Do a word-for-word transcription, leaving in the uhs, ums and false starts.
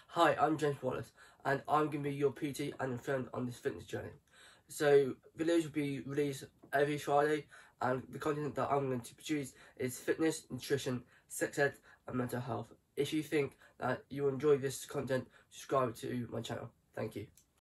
Hi, I'm James Wallace, and I'm going to be your P T and friend on this fitness journey. So, videos will be released every Friday, and the content that I'm going to produce is fitness, nutrition, sex ed, and mental health. If you think that you enjoy this content, subscribe to my channel. Thank you.